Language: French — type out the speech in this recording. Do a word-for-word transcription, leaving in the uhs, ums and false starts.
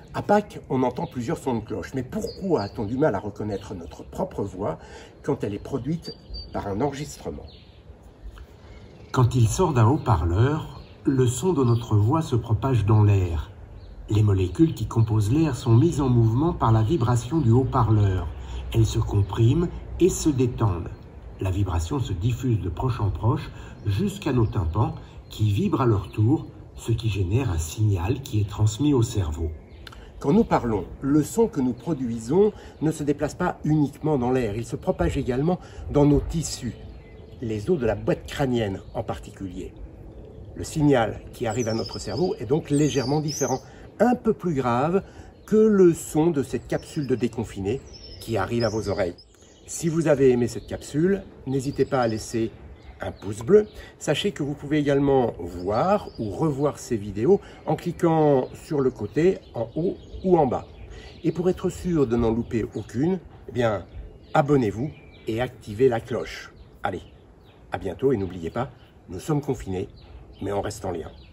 À Pâques, on entend plusieurs sons de cloche, mais pourquoi a-t-on du mal à reconnaître notre propre voix quand elle est produite par un enregistrement? Quand il sort d'un haut-parleur, le son de notre voix se propage dans l'air. Les molécules qui composent l'air sont mises en mouvement par la vibration du haut-parleur. Elles se compriment et se détendent. La vibration se diffuse de proche en proche jusqu'à nos tympans qui vibrent à leur tour, ce qui génère un signal qui est transmis au cerveau. Quand nous parlons, le son que nous produisons ne se déplace pas uniquement dans l'air, il se propage également dans nos tissus, les os de la boîte crânienne en particulier. Le signal qui arrive à notre cerveau est donc légèrement différent, un peu plus grave que le son de cette capsule de déconfiné qui arrive à vos oreilles. Si vous avez aimé cette capsule, n'hésitez pas à laisser un pouce bleu. Sachez que vous pouvez également voir ou revoir ces vidéos en cliquant sur le côté, en haut ou en bas. Et pour être sûr de n'en louper aucune, eh bien, abonnez-vous et activez la cloche. Allez, à bientôt et n'oubliez pas, nous sommes confinés, mais on reste en lien.